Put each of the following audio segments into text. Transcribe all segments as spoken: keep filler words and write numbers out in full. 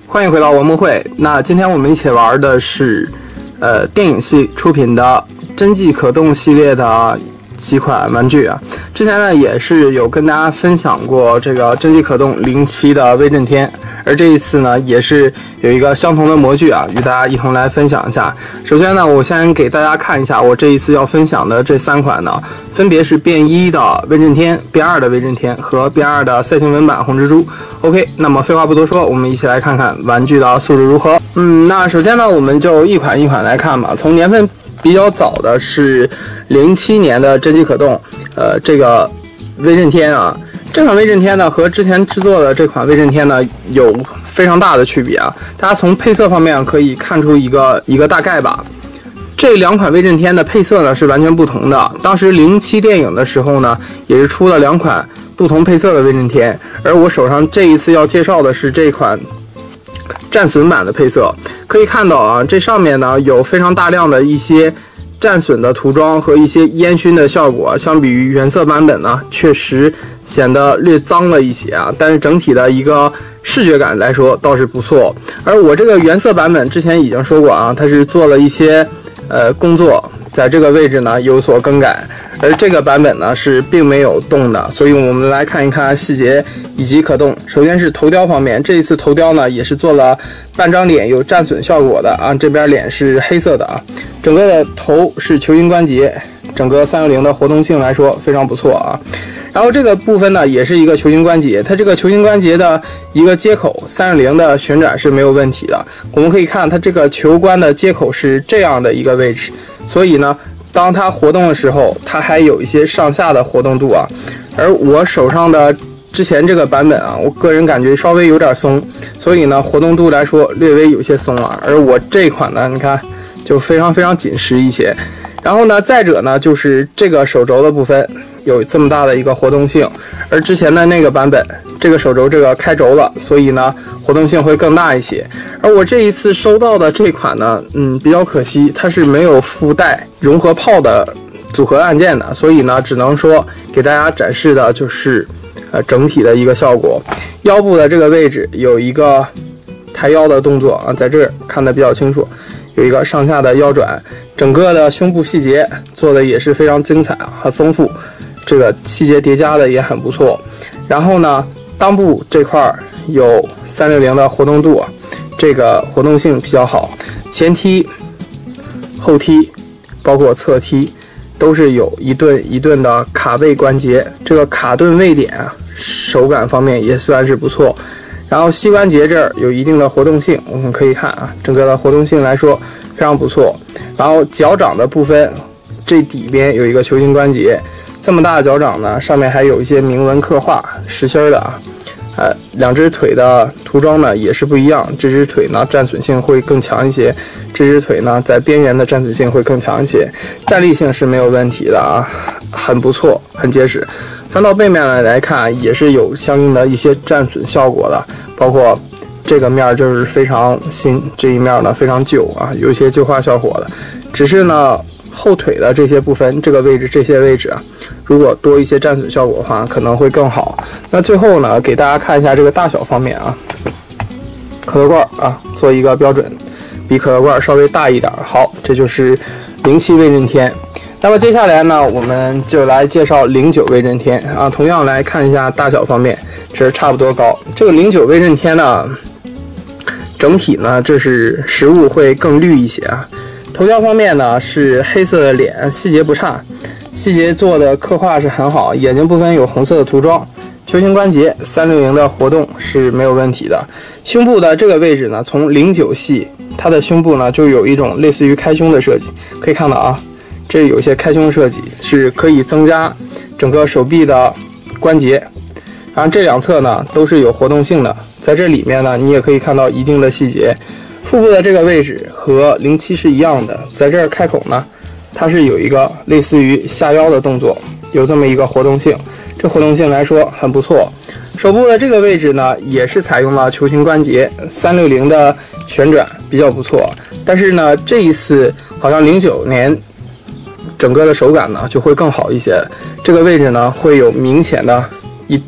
欢迎回到文博会。那今天我们一起玩的是，呃，电影系出品的真迹可动系列的几款玩具啊。之前呢也是有跟大家分享过这个真迹可动零七的威震天，而这一次呢也是有一个相同的模具啊，与大家一同来分享一下。首先呢，我先给大家看一下我这一次要分享的这三款呢，分别是变一的威震天、变二的威震天和变二的赛星文版红蜘蛛。OK， 那么废话不多说，我们一起来看看玩具的素质如何。嗯，那首先呢，我们就一款一款来看吧。从年份比较早的是零七年的真迹可动，呃，这个威震天啊，这款威震天呢和之前制作的这款威震天呢有非常大的区别啊。大家从配色方面可以看出一个一个大概吧。这两款威震天的配色呢是完全不同的。当时零七电影的时候呢，也是出了两款不同配色的威震天，而我手上这一次要介绍的是这款战损版的配色。可以看到啊，这上面呢有非常大量的一些战损的涂装和一些烟熏的效果，相比于原色版本呢，确实显得略脏了一些啊，但是整体的一个视觉感来说倒是不错。而我这个原色版本之前已经说过啊，它是做了一些呃工作，在这个位置呢有所更改，而这个版本呢是并没有动的，所以我们来看一看细节以及可动。首先是头雕方面，这一次头雕呢也是做了半张脸有战损效果的啊，这边脸是黑色的啊，整个的头是球形关节，整个三六零的活动性来说非常不错啊。然后这个部分呢也是一个球形关节，它这个球形关节的一个接口三六零的旋转是没有问题的。我们可以看它这个球关的接口是这样的一个位置，所以呢当它活动的时候，它还有一些上下的活动度啊。而我手上的之前这个版本啊，我个人感觉稍微有点松，所以呢活动度来说略微有些松啊。而我这款呢，你看就非常非常紧实一些。然后呢，再者呢，就是这个手肘的部分有这么大的一个活动性，而之前的那个版本，这个手肘这个开轴了，所以呢活动性会更大一些。而我这一次收到的这款呢，嗯，比较可惜，它是没有附带融合炮的组合按键的，所以呢，只能说给大家展示的就是呃整体的一个效果。腰部的这个位置有一个抬腰的动作啊，在这儿看得比较清楚，有一个上下的腰转。整个的胸部细节做的也是非常精彩啊，很丰富，这个细节叠加的也很不错。然后呢，裆部这块有三六零的活动度，这个活动性比较好。前踢、后踢，包括侧踢，都是有一顿一顿的卡位关节，这个卡顿位点啊，手感方面也算是不错。然后膝关节这儿有一定的活动性，我们可以看啊，整个的活动性来说非常不错。然后脚掌的部分，这底边有一个球形关节，这么大的脚掌呢，上面还有一些铭文刻画，实心的啊。呃，两只腿的涂装呢也是不一样，这只腿呢战损性会更强一些，这只腿呢在边缘的战损性会更强一些，站立性是没有问题的啊，很不错，很结实。翻到背面来看，也是有相应的一些战损效果的，包括这个面就是非常新，这一面呢非常旧啊，有一些旧化效果的。只是呢后腿的这些部分，这个位置这些位置啊，如果多一些战损效果的话，可能会更好。那最后呢，给大家看一下这个大小方面啊，可乐罐啊，做一个标准，比可乐罐稍微大一点。好，这就是零七威震天。那么接下来呢，我们就来介绍零九威震天啊。同样来看一下大小方面，这差不多高。这个零九威震天呢，整体呢，这是实物会更绿一些啊。头雕方面呢是黑色的脸，细节不差，细节做的刻画是很好，眼睛部分有红色的涂装，球形关节三六零的活动是没有问题的。胸部的这个位置呢，从零九系它的胸部呢就有一种类似于开胸的设计，可以看到啊。这有一些开胸设计是可以增加整个手臂的关节，然后这两侧呢都是有活动性的，在这里面呢你也可以看到一定的细节。腹部的这个位置和零七是一样的，在这儿开口呢它是有一个类似于下腰的动作，有这么一个活动性，这活动性来说很不错。手部的这个位置呢也是采用了球形关节三六零的旋转，比较不错。但是呢这一次好像零九年整个的手感呢就会更好一些，这个位置呢会有明显的一顿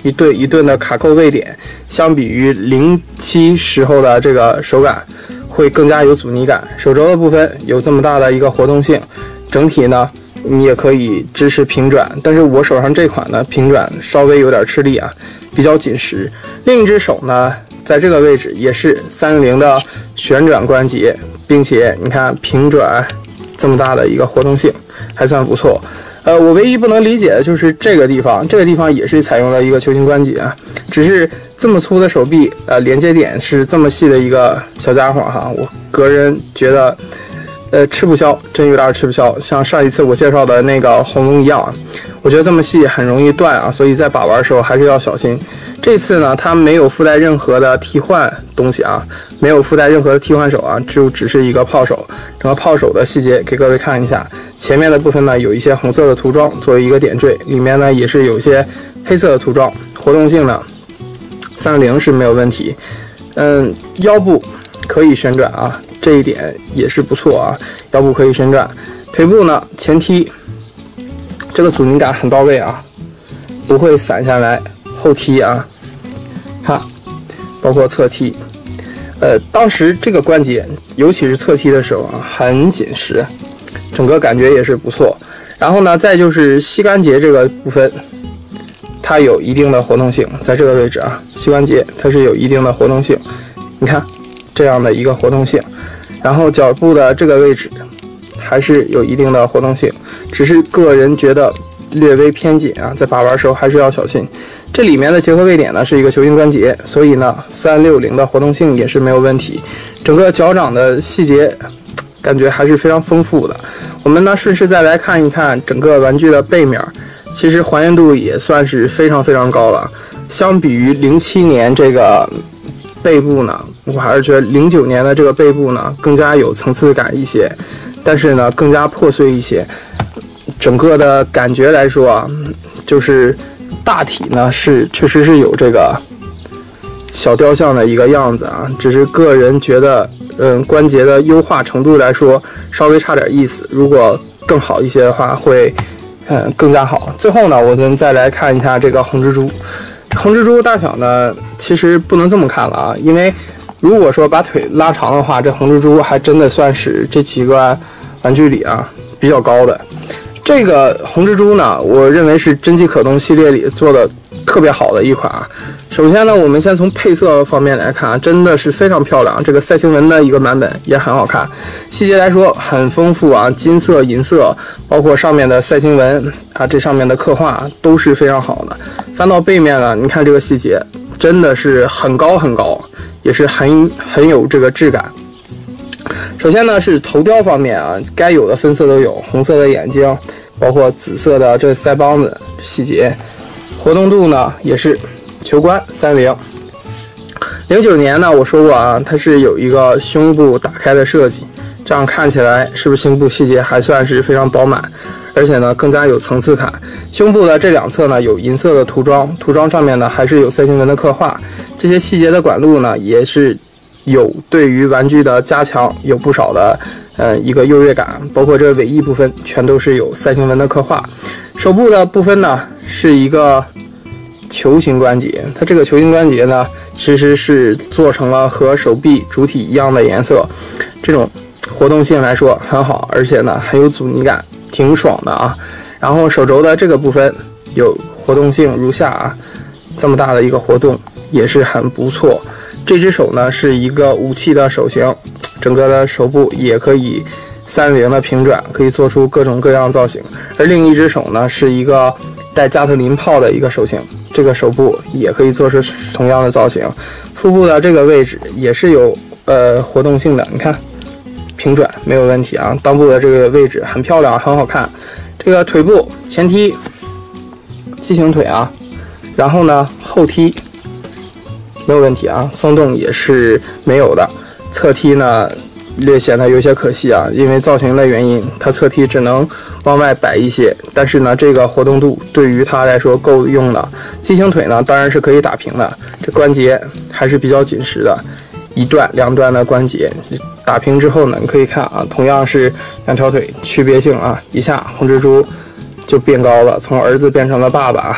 一顿一顿的卡扣位点，相比于零七时候的这个手感会更加有阻尼感。手轴的部分有这么大的一个活动性，整体呢你也可以支持平转，但是我手上这款呢平转稍微有点吃力啊，比较紧实。另一只手呢在这个位置也是三六零的旋转关节，并且你看平转这么大的一个活动性还算不错。呃，我唯一不能理解的就是这个地方，这个地方也是采用了一个球形关节啊，只是这么粗的手臂，呃，连接点是这么细的一个小家伙哈，我个人觉得，呃，吃不消，真有点吃不消。像上一次我介绍的那个红龙一样啊，我觉得这么细很容易断啊，所以在把玩的时候还是要小心。这次呢，它没有附带任何的替换东西啊，没有附带任何的替换手啊，就只是一个炮手。整个炮手的细节给各位看一下，前面的部分呢有一些红色的涂装作为一个点缀，里面呢也是有一些黑色的涂装。活动性呢，三六零是没有问题。嗯，腰部可以旋转啊，这一点也是不错啊，腰部可以旋转。腿部呢，前踢，这个阻尼感很到位啊，不会散下来。后踢啊，看，包括侧踢，呃，当时这个关节，尤其是侧踢的时候啊，很紧实，整个感觉也是不错。然后呢，再就是膝关节这个部分，它有一定的活动性，在这个位置啊，膝关节它是有一定的活动性，你看这样的一个活动性。然后脚部的这个位置还是有一定的活动性，只是个人觉得略微偏紧啊，在把玩的时候还是要小心。这里面的结合位点呢是一个球形关节，所以呢三六零的活动性也是没有问题。整个脚掌的细节感觉还是非常丰富的。我们呢顺势再来看一看整个玩具的背面，其实还原度也算是非常非常高了。相比于零七年这个背部呢，我还是觉得零九年的这个背部呢更加有层次感一些，但是呢更加破碎一些。整个的感觉来说啊，就是大体呢是确实是有这个小雕像的一个样子啊，只是个人觉得，嗯，关节的优化程度来说稍微差点意思，如果更好一些的话会，嗯，更加好。最后呢，我们再来看一下这个红蜘蛛。红蜘蛛大小呢，其实不能这么看了啊，因为如果说把腿拉长的话，这红蜘蛛还真的算是这几个玩具里啊比较高的。这个红蜘蛛呢，我认为是真迹可动系列里做的特别好的一款啊。首先呢，我们先从配色方面来看啊，真的是非常漂亮。这个赛星纹的一个版本也很好看，细节来说很丰富啊，金色、银色，包括上面的赛星纹啊，这上面的刻画都是非常好的。翻到背面呢，你看这个细节真的是很高很高，也是很很有这个质感。首先呢是头雕方面啊，该有的分色都有，红色的眼睛，包括紫色的这腮帮子细节，活动度呢也是球关三零。零九年呢，我说过啊，它是有一个胸部打开的设计，这样看起来是不是胸部细节还算是非常饱满，而且呢更加有层次感。胸部的这两侧呢有银色的涂装，涂装上面呢还是有赛星纹的刻画，这些细节的管路呢也是有对于玩具的加强，有不少的呃一个优越感，包括这个尾翼部分全都是有赛星纹的刻画。手部的部分呢是一个球形关节，它这个球形关节呢其实是做成了和手臂主体一样的颜色，这种活动性来说很好，而且呢很有阻尼感，挺爽的啊。然后手轴的这个部分有活动性如下啊，这么大的一个活动也是很不错。这只手呢是一个武器的手型，整个的手部也可以三六零的平转，可以做出各种各样造型。而另一只手呢是一个带加特林炮的一个手型，这个手部也可以做出同样的造型。腹部的这个位置也是有呃活动性的，你看平转没有问题啊。裆部的这个位置很漂亮，很好看。这个腿部前踢畸形腿啊，然后呢后踢没有问题啊，松动也是没有的。侧踢呢略显得有些可惜啊，因为造型的原因，它侧踢只能往外摆一些，但是呢这个活动度对于它来说够用的。畸形腿呢当然是可以打平的，这关节还是比较紧实的，一段两段的关节打平之后呢，你可以看啊，同样是两条腿，区别性啊，一下红蜘蛛就变高了，从儿子变成了爸爸，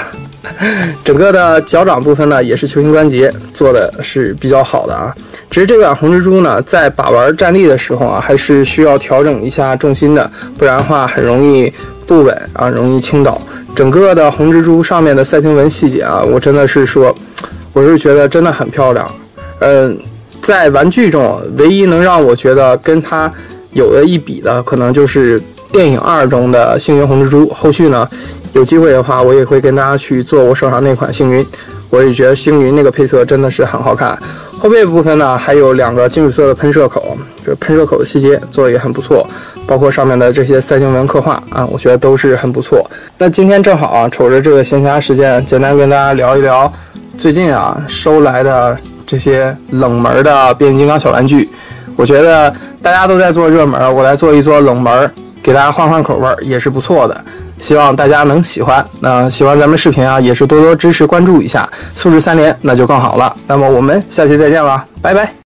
整个的脚掌部分呢，也是球形关节做的是比较好的啊。只是这款红蜘蛛呢，在把玩站立的时候啊，还是需要调整一下重心的，不然的话很容易不稳啊，容易倾倒。整个的红蜘蛛上面的赛星纹细节啊，我真的是说，我是觉得真的很漂亮。嗯，在玩具中，唯一能让我觉得跟它有的一比的，可能就是电影二中的星云红蜘蛛。后续呢，有机会的话，我也会跟大家去做我手上那款星云。我也觉得星云那个配色真的是很好看。后背部分呢，还有两个金属色的喷射口，这喷射口的细节做的也很不错，包括上面的这些赛星纹刻画啊，我觉得都是很不错。那今天正好啊，瞅着这个闲暇时间，简单跟大家聊一聊最近啊收来的这些冷门的变形金刚小玩具。我觉得大家都在做热门，我来做一做冷门，给大家换换口味也是不错的。希望大家能喜欢。那喜欢咱们视频啊，也是多多支持关注一下，素质三连那就更好了。那么我们下期再见了，拜拜。